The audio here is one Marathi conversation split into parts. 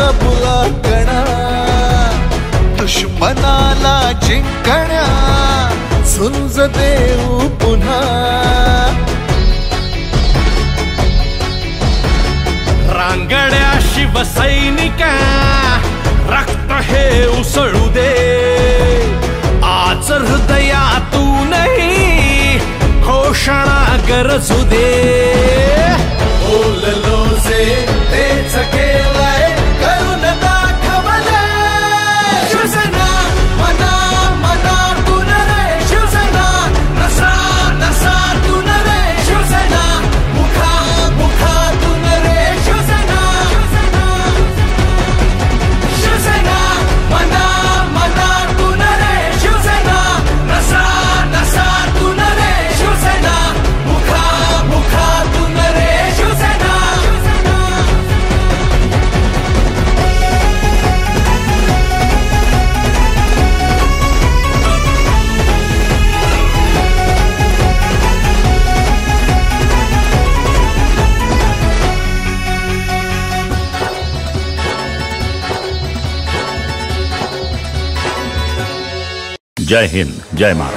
बुला गणा दुश्मनाला जिंकण्या झुंज देऊ पुन्हा रांगड्या शिवसैनिका रक्त हे उसळू दे आज हृदयातूनही घोषणा गरजू दे बोललो जे तेच केलंय करून दाखवलंय शिवसेना मना मनातून रे शिवसेना नसा नसातून रे शिवसेना मुखा मुखातून रे शिवसेना शिवसेना मना मनातून रे शिवसेना नसा नसातून रे शिवसेना मुखा मुखातून रे शिवसेना जय हिंद, जय महाराष्ट्र।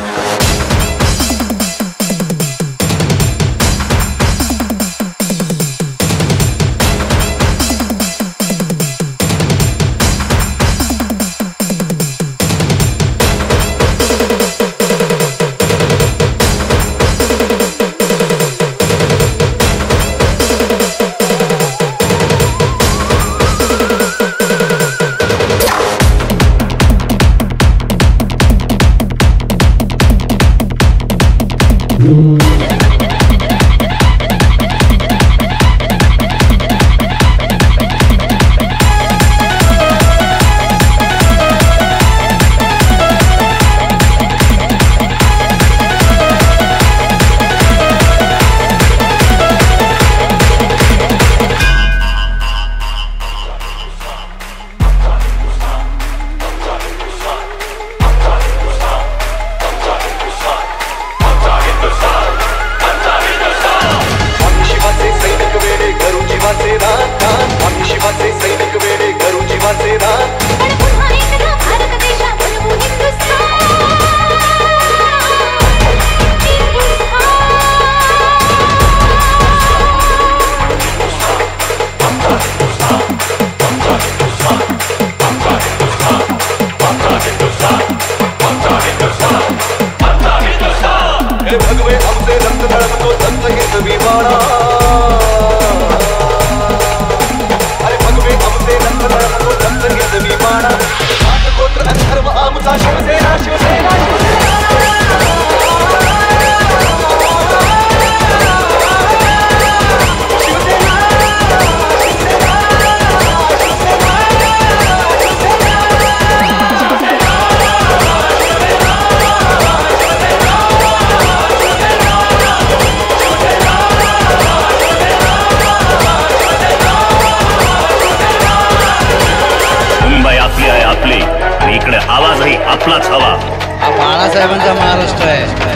आवाजही आपलाच हवा। हा बाळासाहेबांचा महाराष्ट्र आहे।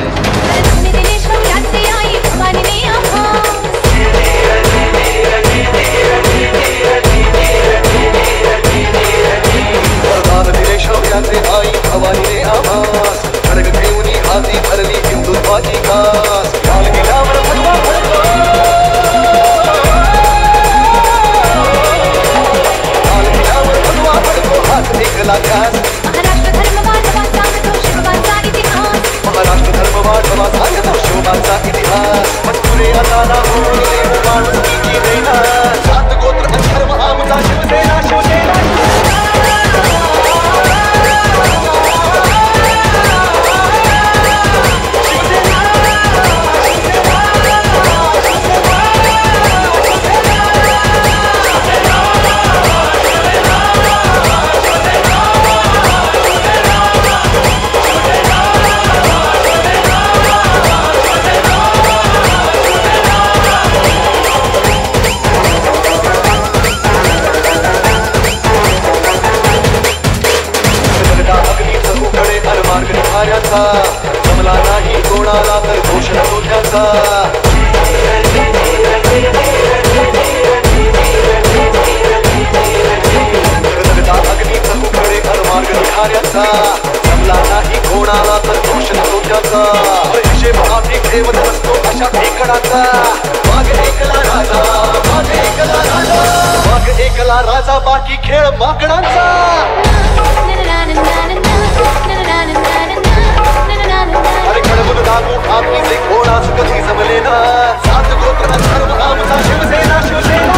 महाराष्ट्र धर्म राजा जमला नाही कोणाला तर दोष त्याचा हिशेब आम्ही ठेवत असतो अशा ठिकाणाचा वाघ एकला राजा वाघ एकला राजा वाघ एकला राजा बाकी खेळ माकडांचा अरे खडबून दाबू आपली जे कोणाच कधी जमले ना सात गोत्र धर्म आमचा शिवसेना शिवसेना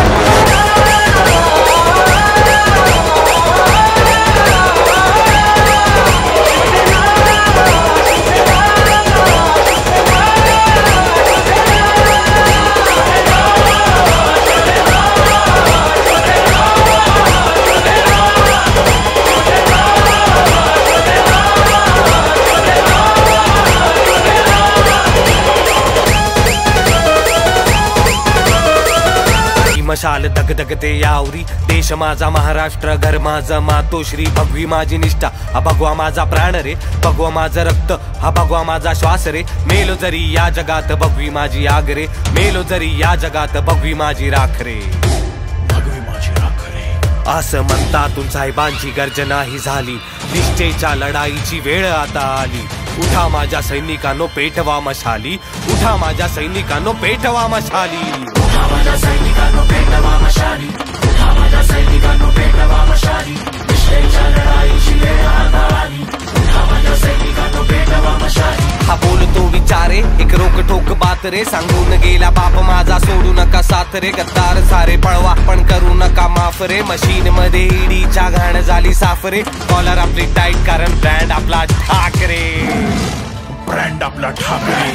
मशाल दगदगते यावरी देश माझा महाराष्ट्र घर माझं मातोश्री भगवी माझी निष्ठा हा भगवा माझा प्राण रे भगवा माझं रक्त हा भगवा माझा श्वास रे मेलो जरी या जगात भगवी माझी आग रे मेलो जरी या जगात भगवी माझी राख रे भगवी माझी राख रे असं म्हणतातून साहेबांची गर्जना ही झाली निष्ठेच्या लढाईची वेळ आता आली उठा माझ्या सैनिकांनो पेटवा मशाली उठा माझ्या सैनिकांनो पेटवा मशाली उठा माझ्या सैनिकांनो पेटवा मशाली उठा माझ्या सैनिकांनो पेटवा मशाली निष्ठेच्या लढाईची वेळ आता आली उठा माझ्या सैनिकांनो पेटवा मशाली हा बोलतो विचारे एक रोक ठोक बात रे सांगून गेला बाप माझा सोडू नका साथ रे गद्दार सारे पळवा पण करू नका माफ रे मशीन मध्ये ईडीच्या घाण झाली साफ रे कॉलर आपली टाईट कारण ब्रँड आपला ठाकरे ब्रँड आपला Thackeray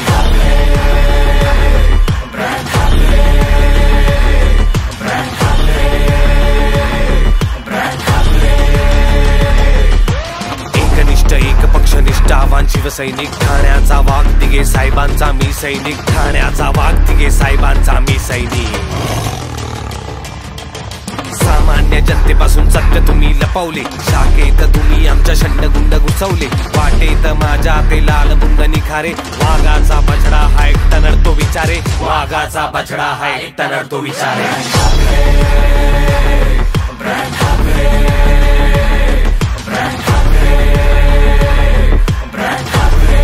brand Thackeray brand Thackeray brand Thackeray एकनिष्ठ एक पक्षनिष्ठ आव्हान शिवसैनिक ठाण्याचा वाघ तिघे साहेबांचा मी सैनिक ठाण्याचा वाघ तिघे साहेबांचा मी सैनिक सामान्य जनतेपासून सत्य तुम्ही लपवले शाखेत तुम्ही आमच्या शंडगुंड घुसवले वाटेत माझ्या ते लाल बुंद निखारे वाघाचा बछडा हा एकटा नडतो विचारे वाघाचा बछडा हा एकटा नडतो Vichare brand Thackeray brand Thackeray brand Thackeray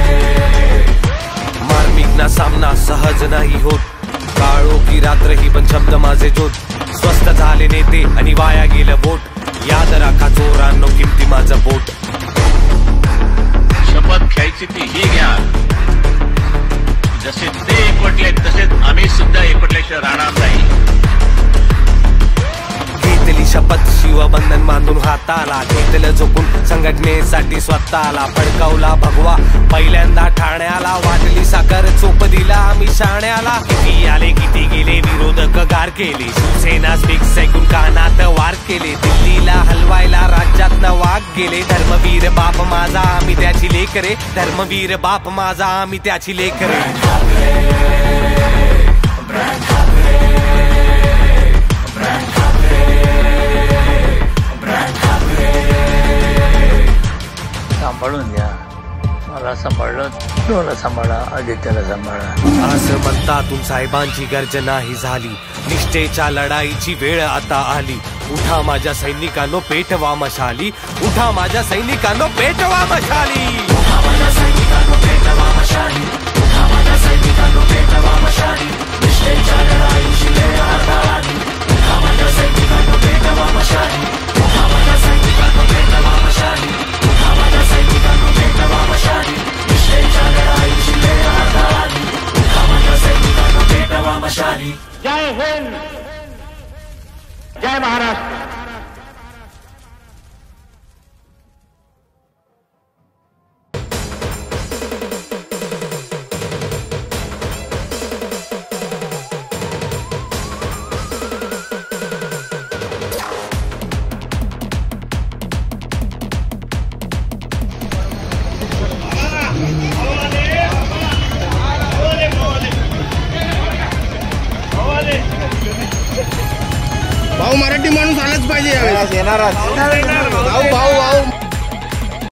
Marmik ना सामना सहज नाही होत काळो की रात्र ही पण शब्द माझे जोत स्वस्त झाले नेते आणि वाया गेलं बोट याद राखा चोरांनो किमती माझं बोट शपथ घ्यायची ती ही घ्या जसे ते एकवटले तसेच आम्ही सुद्धा एकवटल्याशिवाय राहणार नाही घेतली शपथ शिवबंधन बांधून हाताला घेतलं झोकून संघटनेसाठी स्वतःला फडकावला भगवा पहिल्यांदा ठाण्याला वाटली साखर चोप दिला आम्ही शाण्याला किती आले किती गेले विरोधक गार केले शिवसेना स्पीक्स ऐकून कानात वार केले दिल्लीला हलवायला राज्यात वाघ गेले धर्मवीर बाप माझा आम्ही त्याची लेकरे धर्मवीर बाप माझा आम्ही त्याची लेकरे सांभाळून घ्या मला सांभाळलं तुला सांभाळा आदित्याला सांभाळा असं म्हणतातून साहेबांची गर्जना ही झाली निष्ठेच्या लढाईची वेळ आता आली उठा माझ्या सैनिकांनो पेटवा मशाली उठा माझ्या सैनिकांनो पेटवा मशाली उठा माझ्या सैनिकांनो पेटवा मशाली उठा माझ्या सैनिकांनो पेटवा मशाली निष्ठेच्या लढाईची वेळ आता आली उठा माझ्या सैनिकांनो पेटवा मशाली उठा माझ्या सैनिकांनो पेटवा मशाली उठा माझ्या सैनिकांनो पेटवा मशाली निष्ठेच्या लढाईची वेळ आता आली उठा माझ्या सैनिकांनो पेटवा मशाली जय हिंद जय महाराष्ट्र भाऊ मराठी माणूस आलाच पाहिजे यावेळेस. येणार भाऊ भाऊ भाऊ